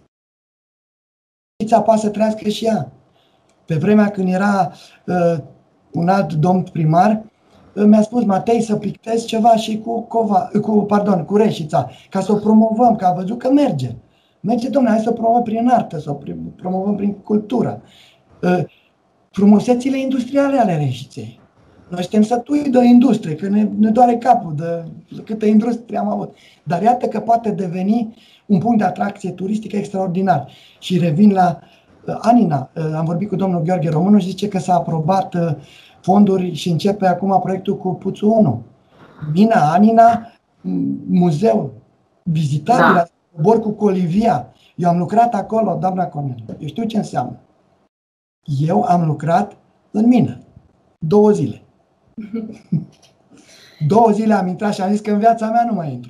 Și poate să trăiască și ea. Pe vremea când era uh, un alt domn primar, uh, mi-a spus, Matei, să pictez ceva și cu, Cova, cu, pardon, cu Reșița, ca să o promovăm, că a văzut că merge. Merge, domnule, hai să o promovăm prin artă, să o promovăm prin cultură. Uh, frumusețile industriale ale Reșiței. Noi suntem sătui de o industrie, că ne, ne doare capul de câtă industrie am avut. Dar iată că poate deveni un punct de atracție turistică extraordinar. Și revin la uh, Anina. Uh, am vorbit cu domnul Gheorghe Românu și zice că s-a aprobat uh, fonduri și începe acum proiectul cu Puțul unu. Mina Anina, muzeu vizitabil, da. Cobor cu colivia. Eu am lucrat acolo, doamna Cornel. Eu știu ce înseamnă. Eu am lucrat în mină. Două zile. Două zile am intrat și am zis că în viața mea nu mai intru.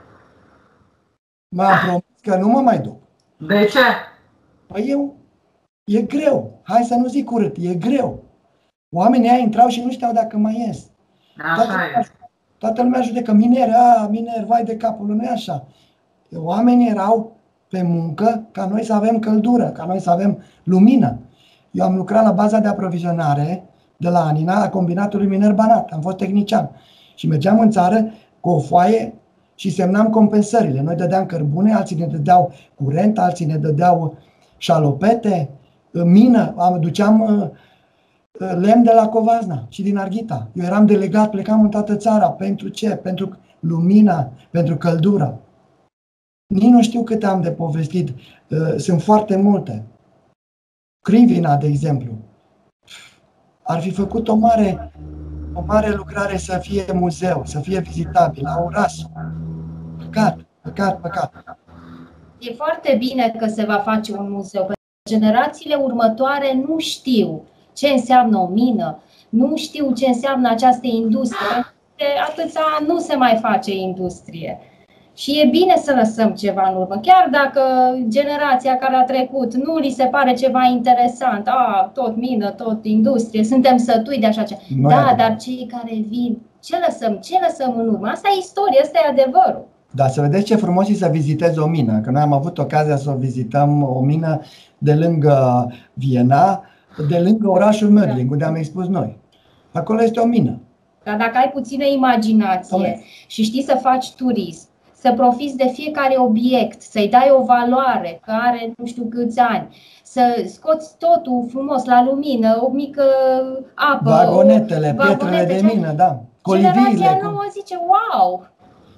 M-am promis că nu mă mai duc. De ce? Păi eu, e greu. Hai să nu zic urât, e greu. Oamenii aia intrau și nu știau dacă mai ies. Toată, toată lumea judecă, miner, a, miner, vai de capul, nu e așa. Oamenii erau pe muncă ca noi să avem căldură, ca noi să avem lumină. Eu am lucrat la baza de aprovizionare de la Anina, a combinatului miner Banat. Am fost tehnician. Și mergeam în țară cu o foaie și semnam compensările. Noi dădeam cărbune, alții ne dădeau curent, alții ne dădeau șalopete, mină. Am duceam lemn de la Covasna și din Arghita. Eu eram delegat, plecam în toată țara. Pentru ce? Pentru lumina, pentru căldură. Nici nu știu câte am de povestit. Sunt foarte multe. Crivina, de exemplu. Ar fi făcut o mare, o mare lucrare să fie muzeu, să fie vizitabil, la Orașul. Păcat, păcat, păcat. E foarte bine că se va face un muzeu, pentru că generațiile următoare nu știu ce înseamnă o mină, nu știu ce înseamnă această industrie. De atâția ani nu se mai face industrie. Și e bine să lăsăm ceva în urmă, chiar dacă generația care a trecut nu li se pare ceva interesant, a, tot mină, tot industrie, suntem sătui de așa ceva. Da, dar cei care vin, ce lăsăm, ce lăsăm în urmă? Asta e istorie, asta e adevărul. Da, să vedeți ce frumos e să vizitezi o mină, că noi am avut ocazia să o vizităm, o mină de lângă Viena, de lângă orașul Mödling, unde am expus noi. Acolo este o mină. Dar dacă ai puțină imaginație Doamne. și știi să faci turism, să profiți de fiecare obiect, să-i dai o valoare care are nu știu câți ani, să scoți totul frumos la lumină, o mică apă. Vagonetele, o, pietrele de mină, da. Generația nouă zice, wow,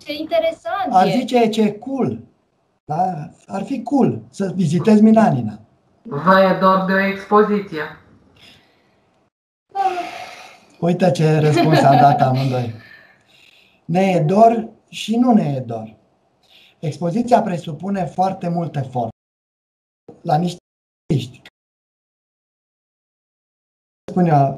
Ce interesant Ar e. zice ce cool. Da? Ar fi cool să vizitezi Milanina. Vă e dor de o expoziție? Uite ce răspuns am dat amândoi. Ne e dor și nu ne e dor. Expoziția presupune foarte mult efort la niște artiști. Spunea,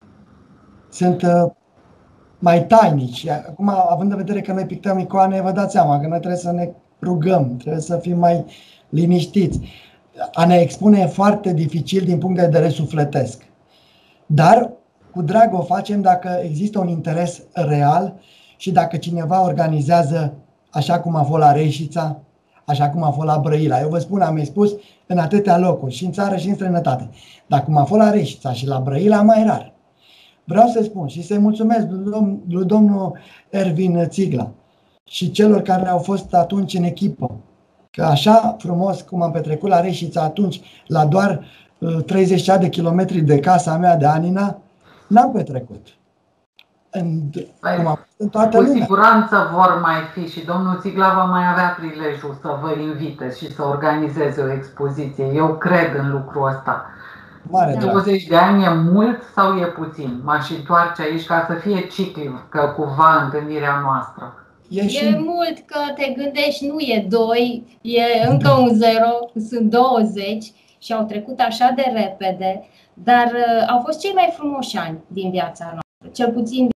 sunt mai tainici. Acum, având în vedere că noi pictăm icoane, vă dați seama că noi trebuie să ne rugăm, trebuie să fim mai liniștiți. A ne expune e foarte dificil din punct de vedere sufletesc. Dar cu drag o facem dacă există un interes real și dacă cineva organizează așa cum a fost la Reșița, așa cum a fost la Brăila. Eu vă spun, am expus în atâtea locuri, și în țară și în străinătate. Dar cum a fost la Reșița și la Brăila, mai rar. Vreau să spun și să-i mulțumesc lui domnul Ervin Țigla și celor care au fost atunci în echipă. Că așa frumos cum am petrecut la Reșița atunci, la doar treizeci de kilometri de casa mea de Anina, n-am petrecut. În, Păi, cum am, în toată cu lumea. siguranță vor mai fi și domnul Țigla va mai avea prilejul să vă invite și să organizeze o expoziție. Eu cred în lucrul ăsta. Mare drag. douăzeci de ani e mult sau e puțin? M-aș întoarce aici ca să fie ciclu, că cumva întâlnirea noastră. E, și... E mult că te gândești, nu e doi, e încă un zero, sunt douăzeci și au trecut așa de repede, dar uh, au fost cei mai frumoși ani din viața noastră, cel puțin.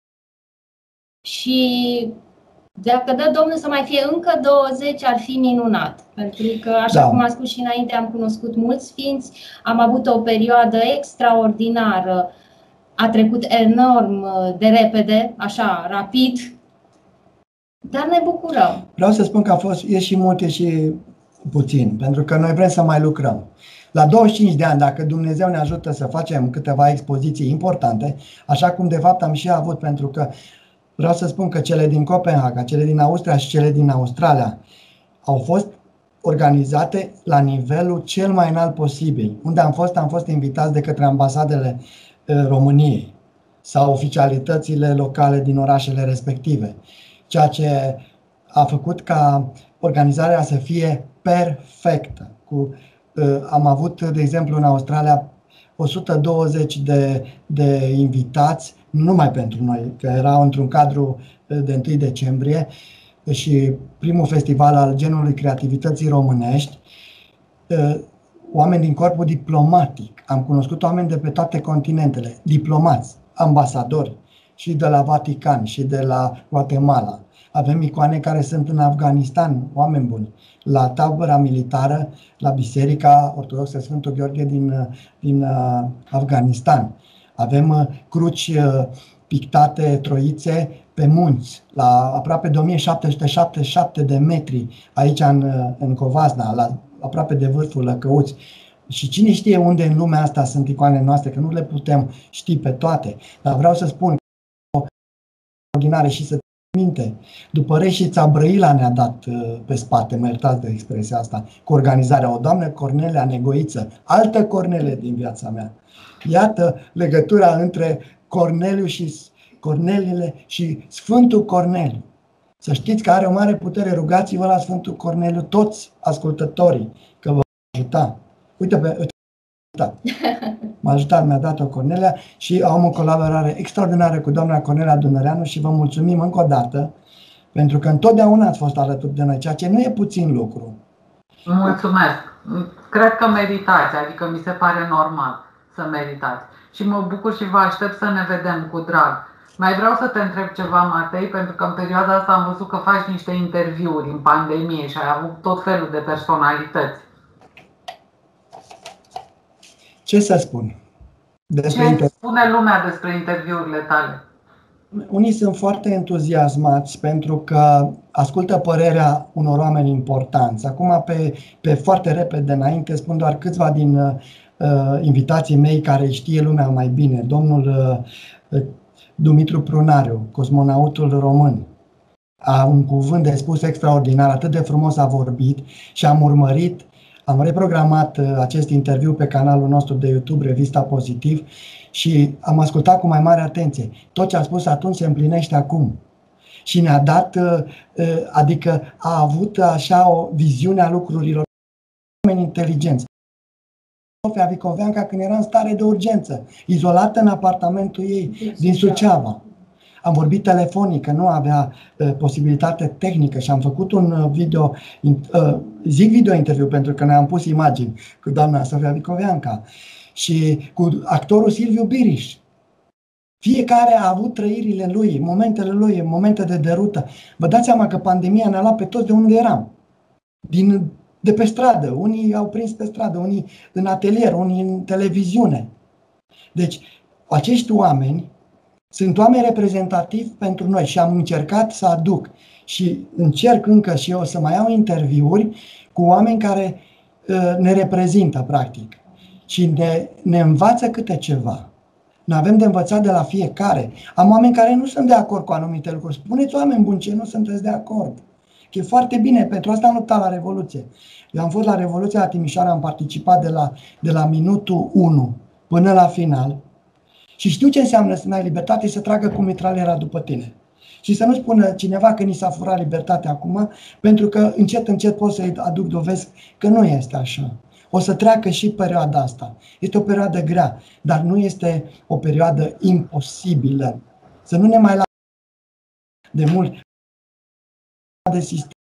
Și dacă dă Domnul să mai fie încă douăzeci, ar fi minunat. Pentru că, așa Da. cum am spus și înainte, am cunoscut mulți sfinți, am avut o perioadă extraordinară, a trecut enorm de repede, așa, rapid, dar ne bucurăm. Vreau să spun că a fost, e și mult, e și puțin, pentru că noi vrem să mai lucrăm. La douăzeci și cinci de ani, dacă Dumnezeu ne ajută să facem câteva expoziții importante, așa cum de fapt am și avut, pentru că vreau să spun că cele din Copenhaga, cele din Austria și cele din Australia au fost organizate la nivelul cel mai înalt posibil. Unde am fost, am fost invitați de către ambasadele României sau oficialitățile locale din orașele respective, ceea ce a făcut ca organizarea să fie perfectă. Cu, am avut, de exemplu, în Australia o sută douăzeci de, de invitați, nu numai pentru noi, că erau într-un cadru de întâi decembrie și primul festival al genului creativității românești, oameni din corpul diplomatic. Am cunoscut oameni de pe toate continentele, diplomați, ambasadori, și de la Vatican, și de la Guatemala. Avem icoane care sunt în Afganistan, oameni buni, la tabăra militară, la Biserica Ortodoxă Sfântul Gheorghe din, din uh, Afganistan. Avem uh, cruci uh, pictate, troițe, pe munți, la aproape de o mie șapte sute șaptezeci și șapte de metri, aici în, în Covasna, la aproape de vârful Lăcăuți. Și cine știe unde în lumea asta sunt icoanele noastre, că nu le putem ști pe toate. Dar vreau să spun că ordinare și să minte. După Reșița, Brăila ne-a dat uh, pe spate, mă iertați de expresia asta, cu organizarea. O doamnă Cornelia Negoiță, altă Cornelie din viața mea. Iată legătura între Corneliu și Corneliile și Sfântul Corneliu. Să știți că are o mare putere, rugați-vă la Sfântul Corneliu toți ascultătorii, că vă va ajuta. Uite, pe, uite m-a ajutat, mi-a dat-o Cornelia și am o colaborare extraordinară cu doamna Cornelia Dunăreanu și vă mulțumim încă o dată pentru că întotdeauna ați fost alături de noi, ceea ce nu e puțin lucru. Mulțumesc! Cred că meritați, adică mi se pare normal să meritați. Și mă bucur și vă aștept să ne vedem cu drag. Mai vreau să te întreb ceva, Matei, pentru că în perioada asta am văzut că faci niște interviuri în pandemie și ai avut tot felul de personalități. Ce să spun? Despre Ce inter... spune lumea despre interviurile tale? Unii sunt foarte entuziasmați pentru că ascultă părerea unor oameni importanți. Acum, pe, pe foarte repede înainte, spun doar câțiva din uh, invitații mei care știe lumea mai bine. Domnul uh, Dumitru Prunariu, cosmonautul român, a un cuvânt de spus extraordinar, atât de frumos a vorbit și am urmărit. Am reprogramat acest interviu pe canalul nostru de YouTube, Revista Pozitiv, și am ascultat cu mai mare atenție. Tot ce a spus atunci se împlinește acum. și ne-a dat, adică a avut așa o viziune a lucrurilor, oameni inteligenți. Sofia Vicoveanca, când era în stare de urgență, izolată în apartamentul ei din Suceava. Am vorbit telefonic, că nu avea uh, posibilitate tehnică și am făcut un uh, video, uh, zic video interviu pentru că ne-am pus imagini cu doamna Sofia Vicoveanca și cu actorul Silviu Biriș. Fiecare a avut trăirile lui, momentele lui, momente de derută. Vă dați seama că pandemia ne-a luat pe toți de unde eram. Din, de pe stradă, unii au prins pe stradă, unii în atelier, unii în televiziune. Deci, acești oameni sunt oameni reprezentativi pentru noi și am încercat să aduc și încerc încă și eu să mai iau interviuri cu oameni care uh, ne reprezintă, practic, și ne, ne învață câte ceva. Noi avem de învățat de la fiecare. Am oameni care nu sunt de acord cu anumite lucruri. Spuneți, oameni buni, ce nu sunteți de acord. Că e foarte bine, pentru asta am luptat la Revoluție. Eu am fost la Revoluția la Timișoara, am participat de la, de la minutul unu până la final. Și știu ce înseamnă să n-ai libertate și să tragă cu mitraliera după tine. Și să nu spună cineva că ni s-a furat libertatea acum, pentru că încet, încet pot să-i aduc dovezi că nu este așa. O să treacă și perioada asta. Este o perioadă grea, dar nu este o perioadă imposibilă. Să nu ne mai lasă de mult de sistem.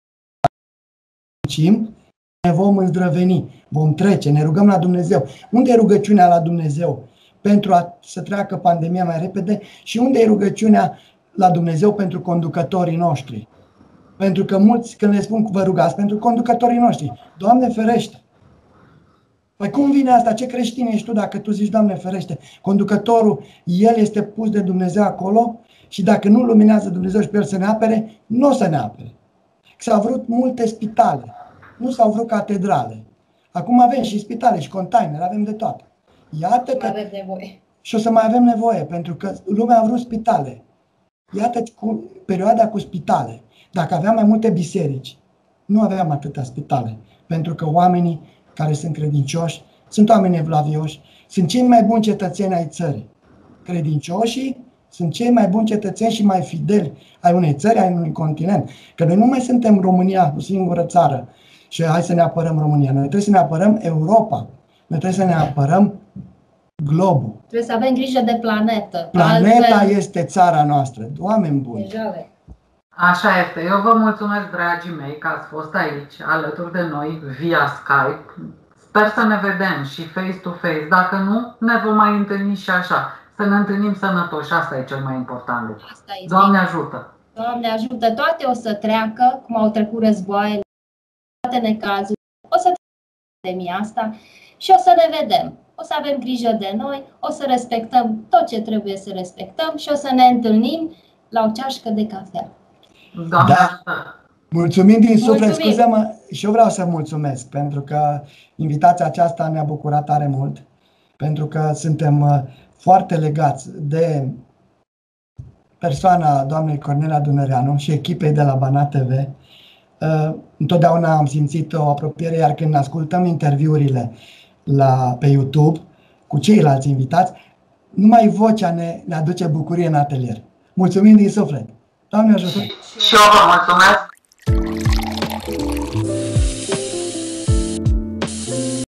Ne vom îndrăveni, vom trece, ne rugăm la Dumnezeu. Unde e rugăciunea la Dumnezeu pentru a să treacă pandemia mai repede și unde e rugăciunea la Dumnezeu pentru conducătorii noștri? Pentru că mulți, când le spun vă rugați pentru conducătorii noștri, Doamne ferește! Păi cum vine asta? Ce creștin ești tu dacă tu zici Doamne ferește? Conducătorul, el este pus de Dumnezeu acolo și dacă nu luminează Dumnezeu și pe el să ne apere, nu o să ne apere. S-au vrut multe spitale, nu s-au vrut catedrale. Acum avem și spitale și containere, avem de toate. Iată că... avem nevoie. Și o să mai avem nevoie, pentru că lumea a vrut spitale. Iată cu perioada cu spitale. Dacă aveam mai multe biserici, nu aveam atâtea spitale. Pentru că oamenii care sunt credincioși, sunt oameni evlavioși, sunt cei mai buni cetățeni ai țării. Credincioșii sunt cei mai buni cetățeni și mai fideli ai unei țări, ai unui continent. Că noi nu mai suntem România, o singură țară. Și hai să ne apărăm România. Noi trebuie să ne apărăm Europa. Noi trebuie să ne apărăm globul. Trebuie să avem grijă de planetă. Planeta altfel... este țara noastră. Oameni buni. Deja. Așa este. Eu vă mulțumesc, dragii mei, că ați fost aici, alături de noi, via Skype. Sper să ne vedem și face-to-face. Dacă nu, ne vom mai întâlni și așa. Să ne întâlnim sănătoși. Asta e cel mai important lucru. Doamne ajută! Doamne ajută! Toate o să treacă, cum au trecut războaiele, toate necazuri. O să treacă pandemia asta și o să ne vedem. O să avem grijă de noi, o să respectăm tot ce trebuie să respectăm și o să ne întâlnim la o ceașcă de cafea. Doamne da. ajută! Mulțumim din suflet, scuze-mă, și eu vreau să mulțumesc pentru că invitația aceasta ne-a bucurat tare mult, pentru că suntem foarte legați de persoana doamnei Cornelia Dunăreanu și echipei de la Banat T V. Întotdeauna am simțit o apropiere, iar când ascultăm interviurile la, pe YouTube cu ceilalți invitați, numai vocea ne, ne aduce bucurie în atelier. Mulțumim din suflet! Doamne ajută! Și, și eu vă mulțumesc